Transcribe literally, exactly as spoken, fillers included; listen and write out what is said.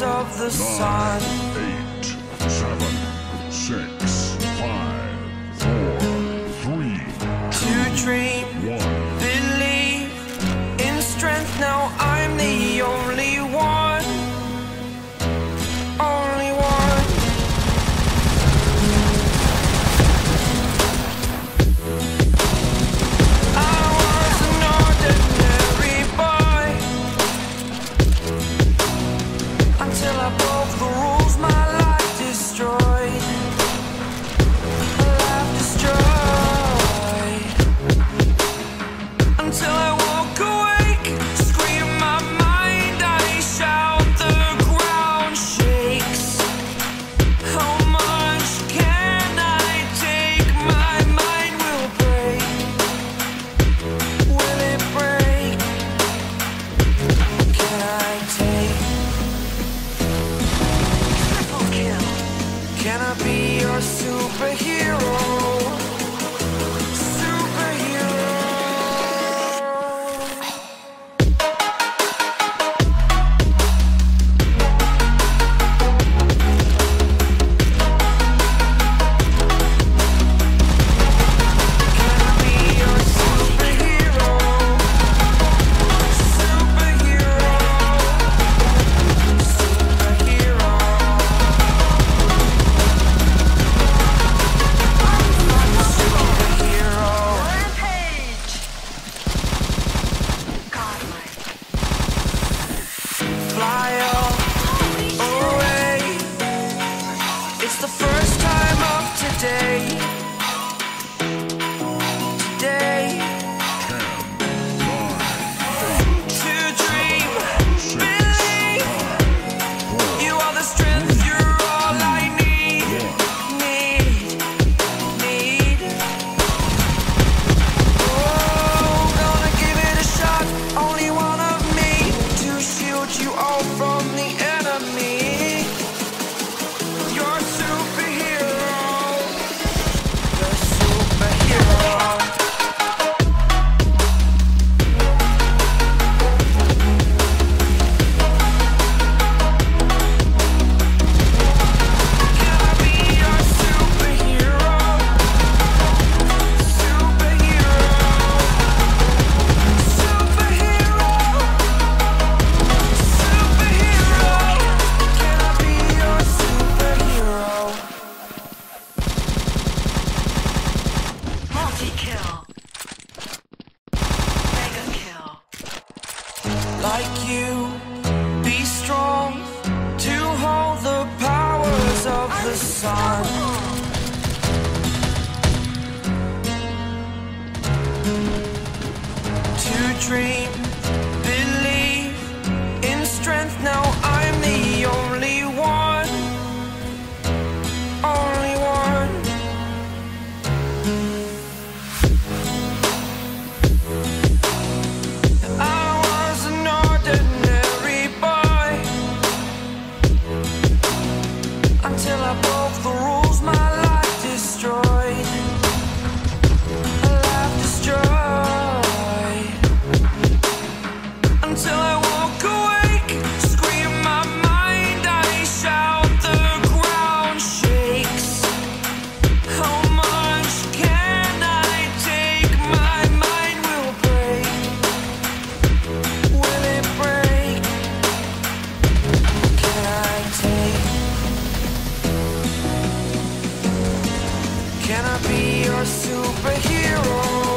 powers of the sun. Eight, seven, six, five, four, three, To dream, one. believe in strength. Now I'm the only one, only one. I was an ordinary boy until I broke the rules. My life destroyed, life destroyed. Until I walk awake, scream my mind, I shout, the ground shakes. How much can I take? My mind will break. Will it break? Can I take? Triple kill. Can I be your superhero? Superhero. Can I be your superhero? Superhero. Superhero. Superhero. Rampage! Godlike. Fly away. It's the first time of today. Today. To dream, believe. You are the strength, you're all I need. Need, need. Oh, gonna give it a shot. Only one of me to shield you all from the enemy. You're a superhero. The superhero. Can I be your superhero? Superhero. Superhero. Superhero. Can I be your superhero? Multi-kill. Mega kill. Like you, be strong to hold the powers of the sun. To dream, believe in strength. Now I'm the only one, only one. I was an ordinary boy until I broke the rules. My life destroyed, life destroyed. Until I walk awake, scream my mind, I shout, the ground shakes. How much can I take? My mind will break. Will it break? Can I take? Can I be your superhero?